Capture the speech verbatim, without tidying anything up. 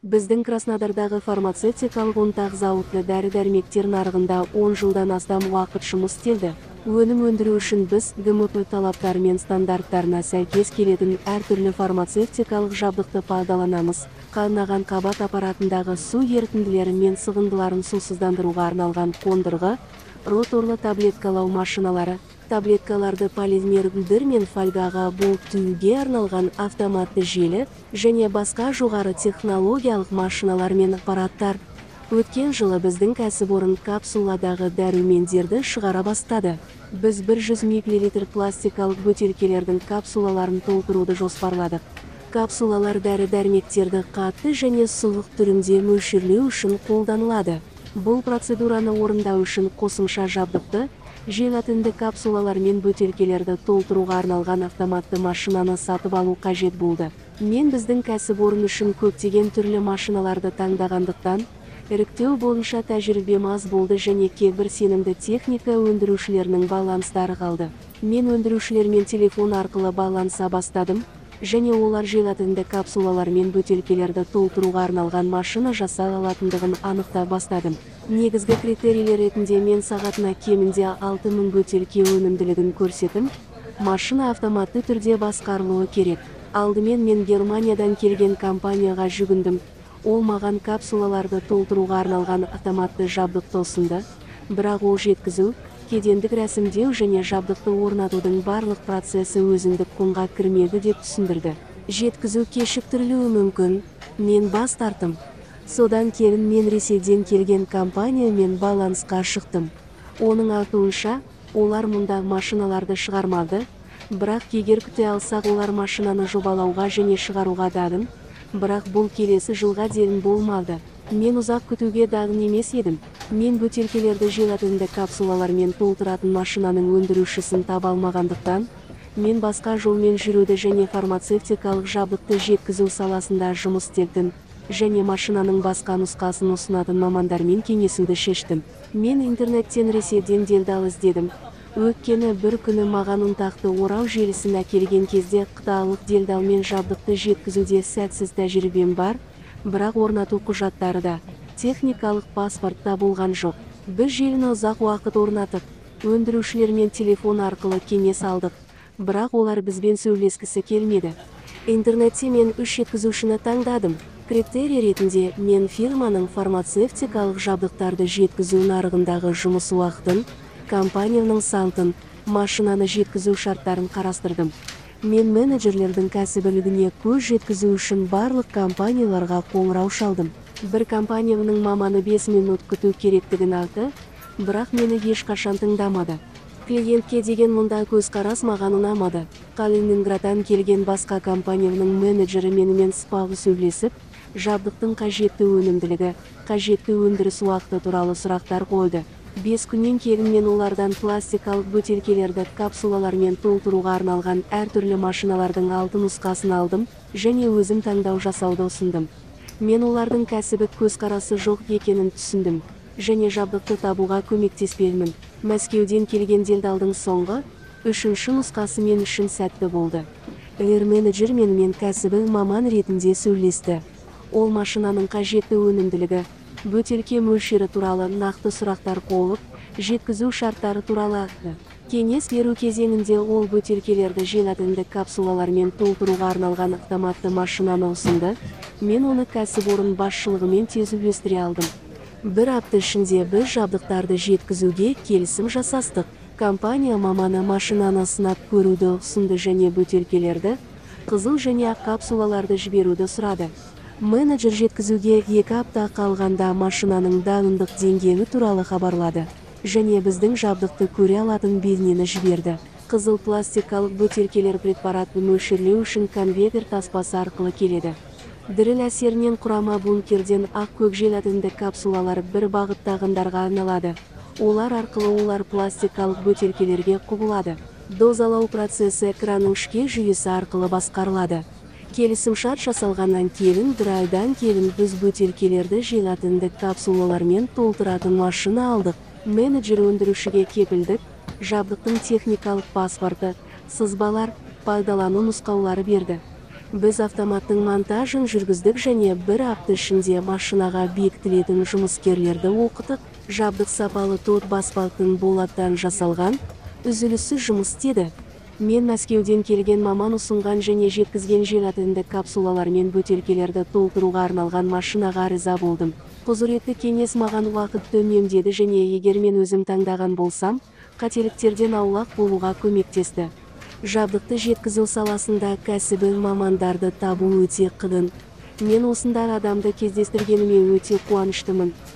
Біздің Краснодардағы фармацевтикалық ұнтақ зауыты дәрі-дәрмектер нарығында он жылдан астам уақыт жұмыс істеді. Өнім өндіру үшін біз Г М П талаптары мен стандарттарына сәйкес келетін әртүрлі фармацевтикалық жабдықты пайдаланамыз. Қанаған қабат аппаратындағы су ерітінділері мен сығындыларын сусыздандыруға арналған қондырғы, роторлы таблеткалау машиналары, таблеткаларды полимер гүлдер мен фольгаға буып түюге арналған автоматты желі және басқа жоғары технологиялық машиналар мен аппараттар. Өткен жылы біздің кәсіпорын капсуладағы дәрумендерді шығара бастады. Біз жүз миллилитр пластикалық бөтелкелердің капсулаларын толтыруды жоспарладық. Капсулалар дәрі-дәрмектерді қатты және суық түрінде мөлшерлеу үшін қолданылады. Бұл процедураны орындау үшін қосымша жабдықты, желатинді капсулалар мен бөтелкелерді толтыруға арналған автоматты машинаны сатып алу қажет болды. Мен біздің кәсіпорын үшін көптеген түрлі машиналарды таңдағандықтан, іріктеу бойынша тәжірибем аз болды және кейбір сенімді техника өндірушілерінің баланстары қалды. Мен өндірушілермен телефон арқылы байланыса бастадым, және олар желатинді капсулалар мен бөтелкелерді толтыруға арналған машина жасай алатындығын анықтай бастадым. Негізгі критерийлер ретінде мен сағатына кемінде алты мың бөтелке өнімділігін көрсетім. Машина автоматты түрде басқарылуы керек. Алдымен мен Германиядан келген компанияға жүгіндім. Ол маған капсулаларды толтыруға арналған автоматты жабдықты ұсынды. Бірақ ол жеткізу, кедендік рәсімдеу және жабдықты орнатудың барлық процесі өзіндік құнға кірмеді деп түсіндірді. Жеткізу кешіктірілуі мүмкін. Мен бас тарттым. Содан кейін мен Ресейден келген компаниямен байланысқа шықтым. Оның айтуынша, олар мұнда машиналарды шығармады, бірақ егер күте алсақ олар машинаны жобалауға және шығаруға дайын, бірақ бұл келесі жылға дейін болмады. Мен ұзақ күтуге дайын емес едім. Мен бөтелкелерді желатинді капсулалармен толтыратын машинаның өндірушісін таба алмағандықтан, мен басқа жолмен жүруді және фармацевтикалық жабдықты жеткізу саласында жұмыс істедім, және машинаның басқа нұсқасын ұсынатын мамандармен кеңесуді шештім. Мен интернеттен Ресейден делдал іздедім. Өйткені бір күні маған ұнтақты орау желісін әкелген кезде қытайлық делдалмен жабдықты жеткізуде сәтсіз тәжірибем бар, бірақ орнату құжаттары да, техникалық паспортта болған жоқ. Біз желіні ұзақ уақыт орнатып, өндірушілермен телефон арқылы кеңес алдық, бірақ олар бізбен сөйлескісі келмеді. Интернетте мен үш жеткізушіні таңдадым. Критерий ретінде мен фирманың фармацевтикалық жабдықтарды жеткізу нарығындағы жұмыс уақытын, компанияның сантын, машинаны жеткізу шарттарын қарастырдым. Мен менеджерлердің кәсібілігіне көз жеткізу үшін барлық компанияларға қоңырау шалдым. Бір компанияның маманы бес минут күту керектігін айтты, бірақ мені ешқашан тыңдамады. Клиентке деген мұндай көзқарас маған ұнамады. Калининградтан келген басқа компанияның менеджері менімен сыпайы сөйлесіп, жабдықтың қажетті өнімділігі, қажетті өндіріс уақыты туралы сұрақтар қойды. Бес күннен кейін мен олардан пластикалық бөтелкелерді капсулалармен толтыруға арналған әртүрлі машиналардың алты нұсқасын алдым және өзім таңдау жасауды ұсындым. Мен олардың кәсібік көзқарасы жоқ екенін түсіндім және жабдықты табуға көмектеспеймін. Мәскеуден келген делдалдың соңғы, үшінші нұсқасы мен үшін сәтті болды. Эр менеджер менімен кәсіби маман ретінде сөйлесті. Ол машинаның қажетті өнімділігі, бөтелке мөлшері туралы нақты сұрақтар қойып, жеткізу шарттары туралы айтты. Кеңес беру кезеңінде ол бөтелкелерді желатинді капсулалармен толтыруға арналған автоматты машинаны ұсынды. Мен оны кәсіпорын басшылығымен тез үйлестіре алдым. Бір апта ішінде біз жабдықтарды жеткізуге келісім жасастық. Компания маманы машинаны сынап көруді ұсынды және бөтелкелерді, қызыл және ақ капсулаларды жіберуді сұрады. Менеджер жеткізуге екі апта қалғанда машинаның дайындық деңгейі туралы хабарлады және біздің жабдықты көре алатын бейнені жіберді. Қызыл пластикалық бөтелкелер препаратты мөлшерлеу үшін конвейер таспасы арқылы келеді. Діріл әсерінен құрама бункерден ақ көк желатинді капсулалар бір бағыттағындарға арналады. Олар арқылы олар пластикалық бөтелкелерге құбылады. Дозалау процесі экранның ішкі жүйесі арқылы басқарылады. Келісімшарт жасалғаннан кейін бір айдан кейін біз бөтелкелерді желатинді капсулалармен толтыратын машина алдық. Менеджер өндірушіге кепілдік, жабдықтың техникалық паспорты, сызбалар, пайдалану нұсқаулары берді. Біз автоматтың монтажын жүргіздік және бір апта ішінде машинаға бекітілетін жұмыскерлерді оқытып, жабдық сапалы тот баспалтын болаттан жасалған, үзіліссіз жұмыс істеді. Мен Мәскеуден келген маман ұсынған және жеткізген желатинді капсулалар мен бөтелкелерді толтыруға арналған машинаға риза болдым. Құзыретті кеңес маған уақытты үнемдеді және егер мен өзім таңдаған болсам, қателіктерден аулақ болуға көмектесті. Жабдықты жеткізу саласында кәсіби мамандарды табу өте қиын. Мен осындай адамды кездестіргеніме өте қуаныштымын.